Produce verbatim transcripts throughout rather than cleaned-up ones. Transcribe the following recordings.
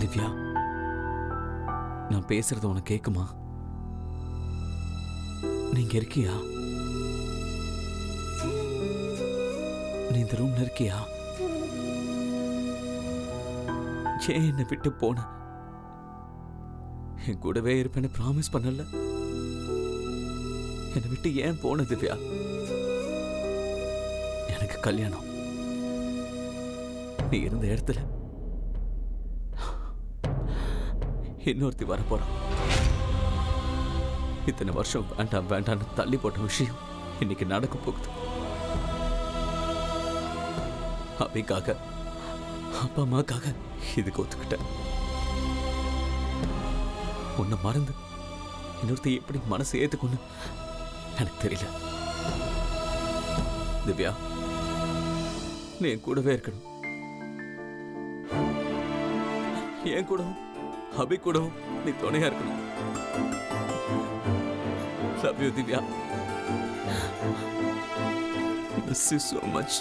திவ்யா, நான் பேசுறது உனக்கு கேக்குமா? நீங்க இருக்கியா? நீ இந்த ரூம்ல இருக்கியா? ஏன் என்னை விட்டு போன? என் கூடவே இருப்பேன்னு ப்ராமிஸ் பண்ணல. என்னை விட்டு ஏன் போன திவ்யா? எனக்கு கல்யாணம். நீ இருந்த இடத்துல இன்னொருத்தி வரப்போறான். இத்தனை வருஷம் வேண்டாம் வேண்டான்னு தள்ளி போட்ட விஷயம் இன்னைக்கு நடக்க போகுது. அவைக்காக, அப்பா அம்மாக்காக இதுக்கு ஒத்துக்கிட்டேன். உன்னை மறந்து இன்னொருத்தி எப்படி மனசு ஏத்துக்கொண்டு எனக்கு தெரியல. திவ்யா, நீ என் கூடவே இருக்கணும். என் கூடவும் அபி கூடவும் நீ துணையா இருக்கணும். Love you, Divya. Miss you so much.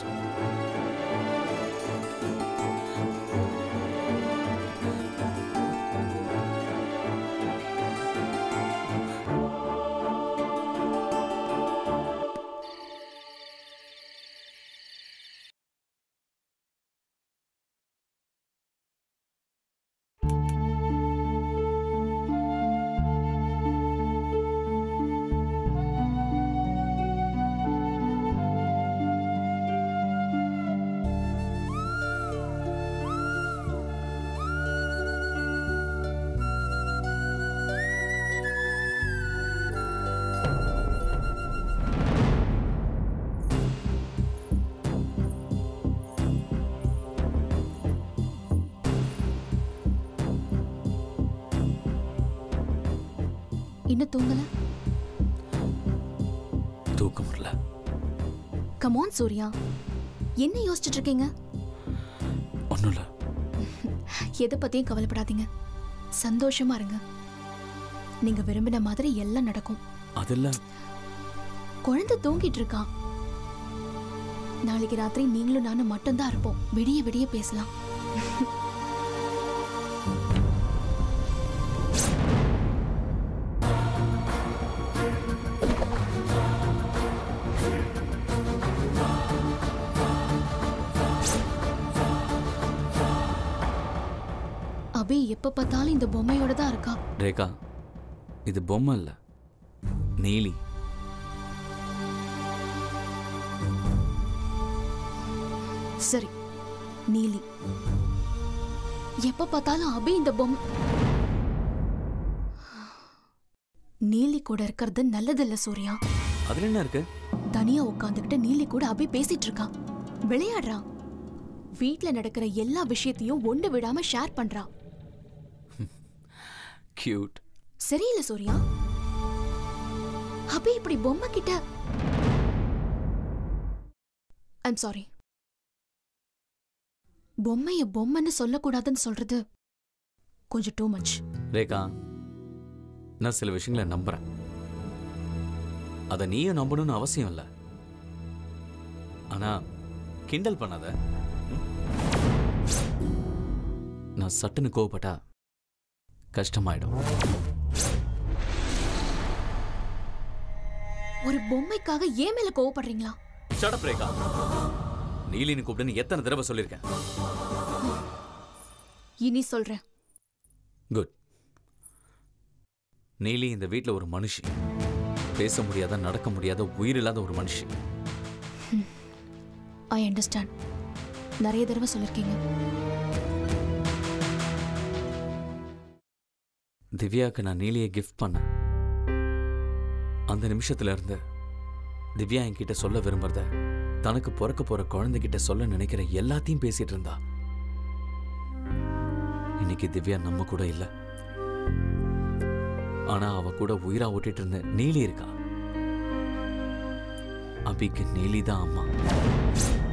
இன்னும் தூங்கல? தூக்கம் வரல. கம் ஆன் சூர்யா, என்ன யோசிச்சுட்டு இருக்கீங்க? ஒண்ணும் இல்ல. எதை பத்தியும் கவலைப்படாதீங்க, சந்தோஷமா இருங்க. நீங்க விரும்பின மாதிரி எல்லாம் நடக்கும். அதெல்லாம் குழந்தை தூங்கிட்டு இருக்கா. நாளைக்கு ராத்திரி நீங்களும் நானும் மட்டும்தான் இருப்போம். விடிய விடிய பேசலாம். அபி எப்ப பார்த்தாலும் இந்த பொம்மையோட தான் இருக்கா. ரேகா, இது பொம்மை இல்ல, நீலி. சரி, நீலி. எப்ப பார்த்தாலும் அபி இந்த பொம்மை. நீலி கூட இருக்கிறது நல்லதில்ல சூர்யா. அதுல என்ன இருக்கு? தனியா உட்காந்துக்கிட்டு நீலி கூட அபி பேசிட்டு இருக்கான், விளையாடுறான். வீட்ல நடக்கிற எல்லா விஷயத்தையும் ஒண்ணு விடாம ஷேர் பண்றான். கியூட். சரியில்ல சூர்யா. அபி இப்படி பொம்மை கிட்ட. I'm sorry. பொம்மைய பொம்மைன்னு சொல்லக்கூடாதுன்னு சொல்றது கொஞ்சம் டூ மச். ரேகா, நான் சில விஷயங்களை நம்புறேன். அத நீயும் நம்பணும்னு அவசியம் இல்ல. ஆனா கிண்டல் பண்ணாத. நான் சட்டுன்னு கோவப்பட்டா கஷ்டமாயிடும். ஒரு பொம்மைக்காக ஏன் மேல கோவப்படுறீங்களா? Shut up Rekha. நீலின்னு கூப்பிடுன்னு எத்தனை தடவை சொல்லிருக்கேன். இனி சொல்றேன். குட். நீலி இந்த வீட்ல ஒரு மனுஷி. பேச முடியாத, நடக்க முடியாத, உயிர் இல்லாத ஒரு மனுஷி. I understand. நிறைய தடவை சொல்லிருக்கீங்க. திவ்யாவுக்கு நான் நீலியை கிஃப்ட் பண்ணேன். அந்த நிமிஷத்துல இருந்து திவ்யா என்கிட்ட சொல்ல விரும்புறத, தனக்கு பிறக்க போற குழந்தைகிட்ட சொல்ல நினைக்கிற எல்லாத்தையும் பேசிட்டு இருந்தா. இன்னைக்கு திவ்யா நம்ம கூட இல்ல. ஆனா அவ கூட உயிரா ஓட்டிட்டு இருந்த நீலி இருக்கா. அபிக்கு நீலி தான் அம்மா.